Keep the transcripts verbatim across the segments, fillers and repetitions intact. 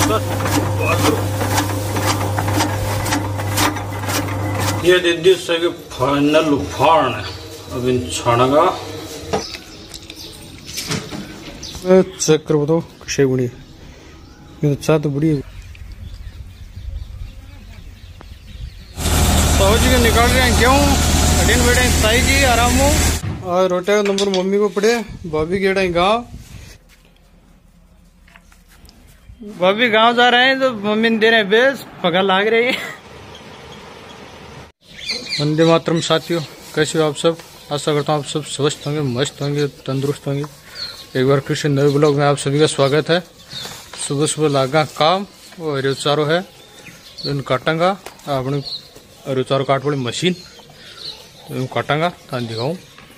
ये दीदी सगे फाइनल उफाड़ है अब इन छाणगा चेक कर बताओ कशे गुणी ये चाह तो बड़ी जी के निकाल रहे हैं क्यों अडीन बेटे साई जी आराम हो और रोटे का नंबर मम्मी को पड़े भाभी गेड़ा गाँव भाभी गांव जा रहे हैं तो मम्मी ने दे रहे हैं बेस पगा लाग रही है। वंदे मातरम साथियों, कैसे हो आप सब? आशा करता हूँ आप सब स्वस्थ होंगे, मस्त होंगे, तंदुरुस्त होंगे। एक बार फिर से नए ब्लॉग में आप सभी का स्वागत है। सुबह सुबह लागा काम वो हरियो चारो है इन काटांगा अपने हरियो चारो काट वाली मशीन तो काटांगा तान दिखाऊँ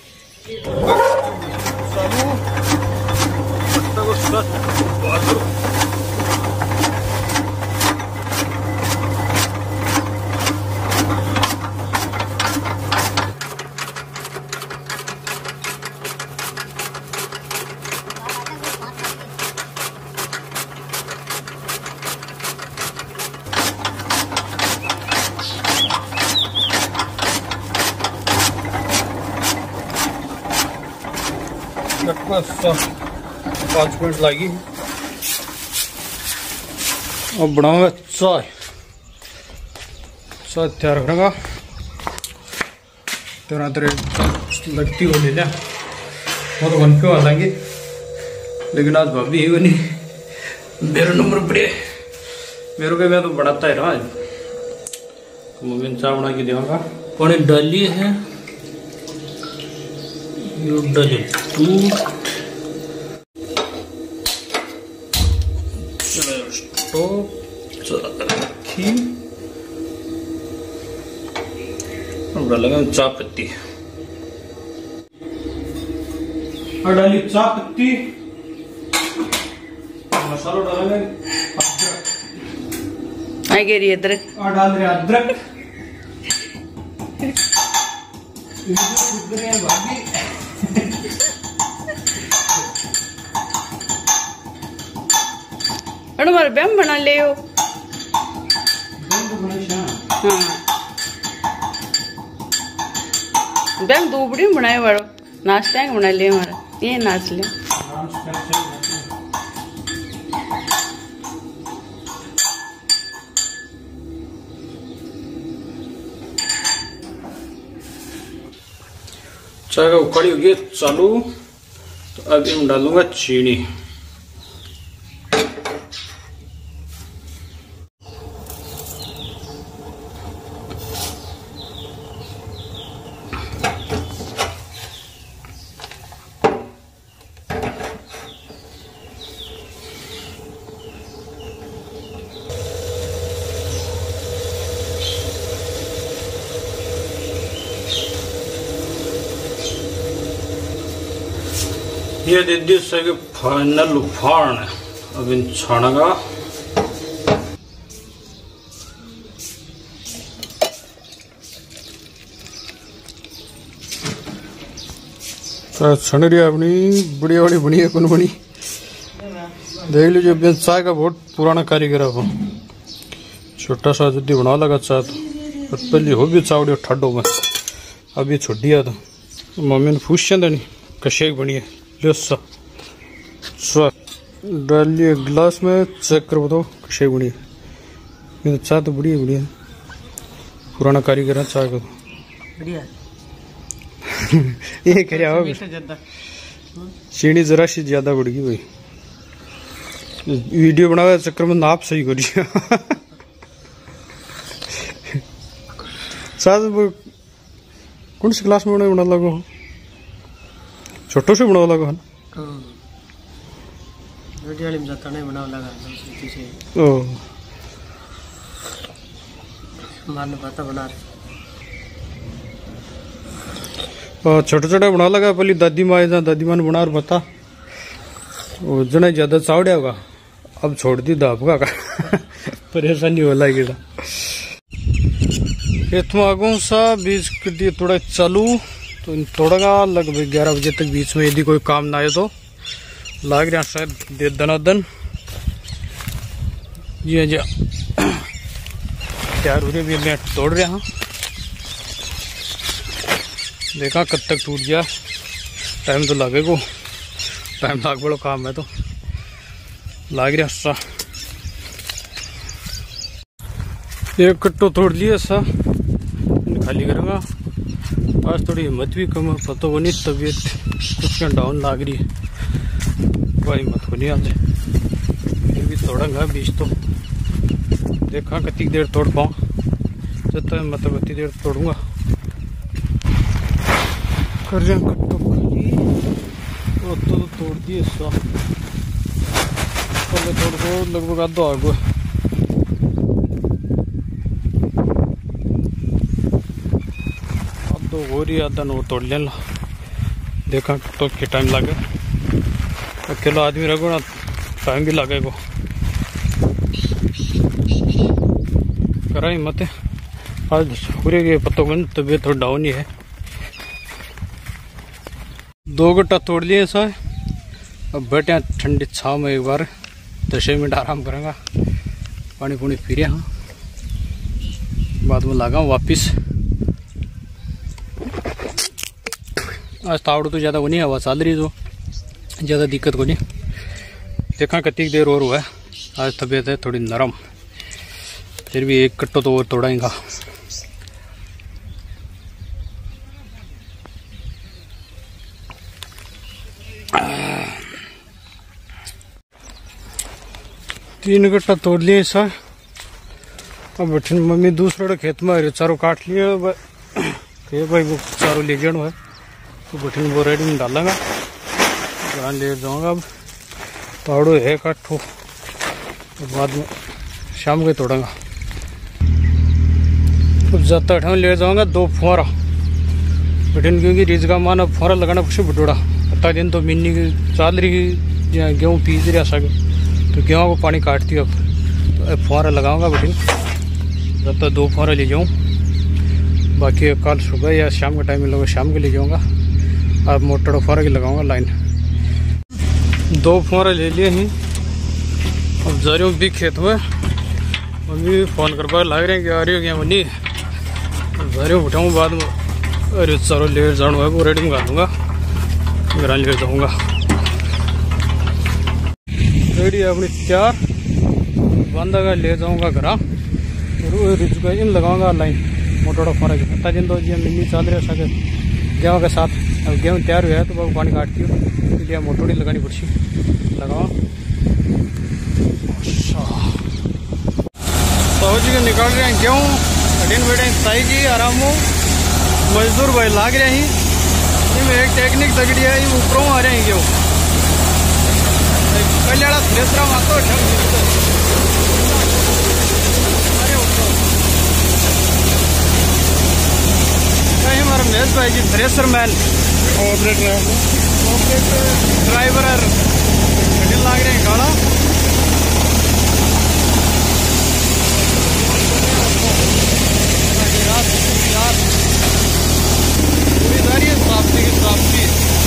पाँच मिनट लगी। अब बनाऊंगा चाय चाय तैयार करूँगा तरह तरह लगती हो ले लिया वो तो वन पे आ जाएंगे लेकिन आज भाभी है वो नहीं मेरा नंबर पड़े मेरे को मैं तो बनाता है रहा मम्मी ने चाय बना के देगा पानी डाली है डाली दूध रखी और डालेंगे चाय पत्ती और डाली चाय पत्ती मसाला डालेंगे आगे अदरक और डाल रहे अदरक भाभी हमारे बैम बना ले हो हाँ बैम दूबड़ी बनाए वालो नाश्ता बना ले हमारा ये नाच ले चाय का उकड़ी होगी चालू तो अब मैं डालूंगा चीनी ये दीदी सगे फाइनल उफाड़ है अब इन छाणगा छन रही अपनी बढ़िया बड़ी बनी है कौन बनी देख लीजिए अब चाय का बहुत पुराना कारीगर है वो छोटा सा जल्दी बना लगा चाय तो पहले हो भी चावड़ी ठंडो में अभी छोड़ दिया था मम्मी ने पूछ नहीं कशे बनी है लो सा डालिए गिलास में चेक कर बताओ कशे बनी है ये तो चाय तो बढ़िया बढ़िया पुराना कारीगर है चाय का बढ़िया ये क्या होगा चीनी जरा सी ज्यादा बढ़ गई भाई वीडियो बनावे चक्कर में नाप सही करिए साथ कौन सी क्लास में बना लगो छोटो से बना लगा है वीडियो में जाता नहीं बना लगा ओ मारने पता बना छोटा छोटा बना लगा पहले दादी माँ जहाँ दादी माँ ने बना और बता वो जना ज्यादा चावड़िया होगा अब छोड़ दी दापगा का परेशानी हो लगेगा इतना आगू सा बीच कर दिए थोड़ा चालू तो थोड़ा लगभग ग्यारह बजे तक बीच में यदि कोई काम ना आए तो लाग रहा शायद दे दनादन जी हाँ जी तैयार हो रही है। मैं तोड़ रहा हूँ, देखा कब तक टूट गया। टाइम तो लगेगा, टाइम लाग बड़ो काम है तो लाग रहा सा। एक कट्टो तोड़ लिया सा, खाली करूँगा। आज थोड़ी हिम्मत भी कम है, पता को नहीं, तबीयत कुछ डाउन लाग रही है, कोई हिम्मत को नहीं आते। फिर भी तोड़ूंगा बीज तो, देखा कितनी देर तोड़ पाऊँ। जब तक मतलब कितनी देर तोड़ूंगा। कर रहे कट्टो खाली तो, तो तोड़ दिए सा, पहले तोड़ दो लगभग आधो आगो। आधो हो रही आधा नो तोड़ लेना। देखा तो के टाइम लगे, अकेला आदमी रखो ना, टाइम भी लगेगा। करा हिम्मत है आज पूरे के पत्तों को, तबीयत थोड़ा डाउन ही है। दो गट्टा तोड़ लिए सा, अब बैठे ठंडी छाव में एक बार दस मिनट आराम करेंगे, पानी पुनी पी रहे हैं, बाद में लगा वापिस। आज तावड़ तो ज़्यादा को नहीं, हवा चल रही तो ज़्यादा दिक्कत को नहीं। देखा कितनी देर और हुआ है। आज तबीयत है थोड़ी नरम, फिर भी एक कट्टो तो और तोड़ाएगा। तीन कट्टा तोड़ लिए सर। अब बैठे मम्मी दूसरे खेत में हरे चारों काट लिए, भाई वो चारों ले जाना है तो बैठे वो रेडी में डालेंगा, यहाँ ले जाऊँगा। अब तावड़ो है काठो, तो बाद में शाम को तोड़ूंगा। अब जाता है ले जाऊँगा दो फुहारा बैठे, क्योंकि रिज का माना फुहारा लगाना कुछ बटोड़ा। पता दिन तो मिन्नी चाल रही गेहूँ पीस रहा सके, तो गेहूँ को पानी काटती है। अब तो फुहारा लगाऊंगा बेटी, जब तक दो फुहारा ले जाऊँ। बाकी कल सुबह या शाम के टाइम में लोग शाम के ले जाऊँगा। अब मोटर फुहारा की लगाऊंगा लाइन। दो फुहारा ले लिए ही, अब जा रही हूँ भी खेत में। मम्मी फ़ोन कर पा लग रहे हैं कि आ रही हो क्या मनी, जा रही हूँ उठाऊँ बाद में। अरे चारों ले जाना है वो रेडी में कर दूँगा, घर ले जाऊँगा। रेडी है अपनी तैयार, बांधा का ले जाऊँगा घर और इन लगाऊंगा लाइन मोटोड़ा फर्क है। पता जिन दो जी मिन्नी चल रहे सके गेहूँ के साथ। अब गेहूँ तैयार हुआ है तो वो पानी काटती हो, इसलिए मोटोड़ी लगानी पड़ती लगाओ। तो जी के निकाल रहे हैं गेहूँ, अडीन बेटे साई जी आराम हो। मजदूर भाई लाग रहे हैं, इनमें एक टेक्निक तगड़ी है, ये ऊपरों आ रहे हैं गेहूँ। कल्याण थ्रेसर मातो कहीं हमारा महेश भाई ji thresher man operator driver लाग रहे हैं गाड़ा। पूरी जा रही है साफ्ती की साफ्ती।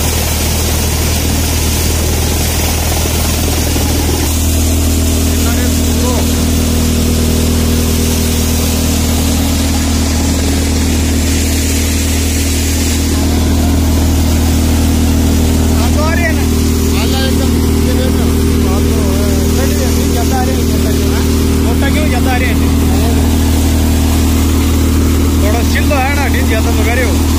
थोड़ा चिल्लो है ना, ढील ज्यादा मगा रहे हो।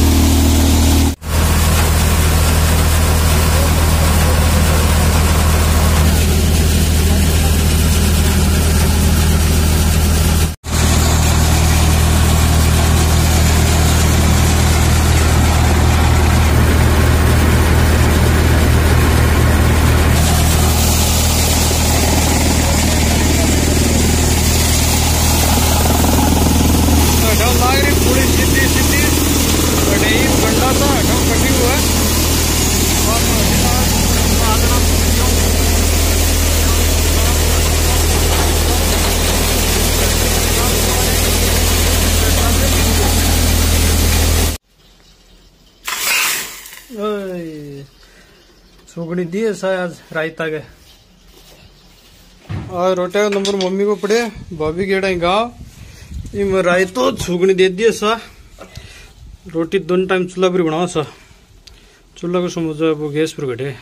सुगड़ी दिए आज रायता के और रोटिया का नंबर मम्मी को पड़े भाभी गेड़ा गाँव इम राय तो छुगनी दे दिए सा रोटी दोनों टाइम चूल्हा पर बनाओ सा चूल्हा को समझो वो गैस पर घटे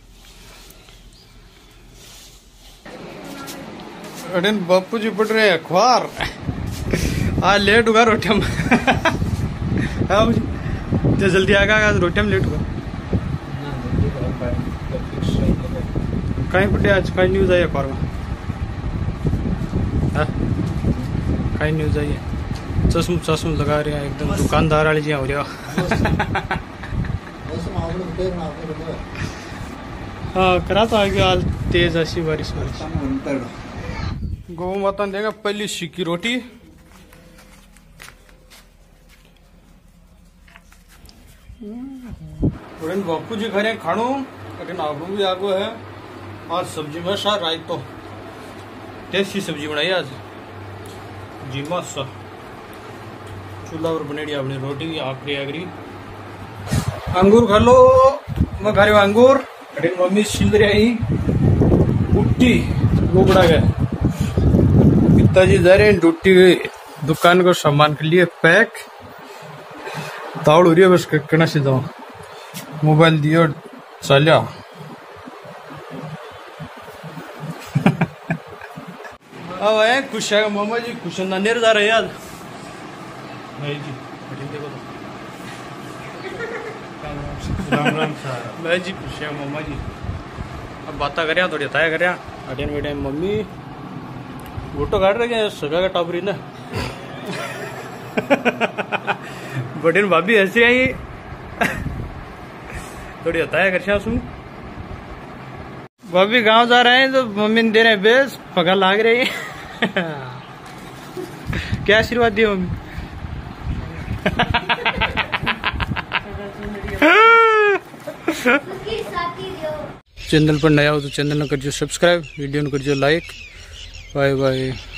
अरे बापू जी पढ़ रहे हैं अखबार आज लेट होगा रोटिया में जो जल्दी आएगा आज रोटिया में लेट होगा कहीं पढ़े आज कहीं न्यूज आई अखबार में कहीं न्यूज आई है चश्म चश्म लगा रहे हैं एकदम दुकानदार वाली जी हो रही हाँ करा तो आगे आज तेज ऐसी बारिश बारिश गौ माता ने देगा पहली सीखी रोटी बापू जी खरे खाणो लेकिन आगू भी आगो है आज सब्जी में सा रायतो टेस्टी सब्जी बनाई आज जी मस्त चूल्हा पर बनेड़ी अपनी रोटी आखरी आखरी अंगूर खा लो मैं खा रही हूँ अंगूर लेकिन मम्मी छिल रही आई कुट्टी वो बड़ा गया पिताजी जा रहे हैं ड्यूटी दुकान को सामान के लिए पैक तावड़ हो रही है बस कहना से जाओ मोबाइल दियो चलिया अब है खुश है मामा जी खुश नानेर जा रहे हैं आज भाई जी देखो तो राम राम भाई जी खुश है मामा जी अब बात करें थोड़ी बताया करें अटेन बेटे मम्मी फोटो काट रहे हैं सगा का टापरी ना बटेन भाभी ऐसे आई थोड़ी बताया कर सुन भाभी गांव जा रहे हैं तो मम्मी ने दे रहे हैं बेस पगा लाग रही है क्या आशीर्वाद दिया मम्मी चैनल पर नया हो तो चैनल न करिए सब्सक्राइब वीडियो न करिए लाइक बाय बाय।